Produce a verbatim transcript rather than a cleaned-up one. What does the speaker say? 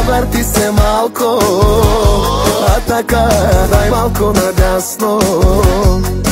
върти се малко, а така дай малко надясно.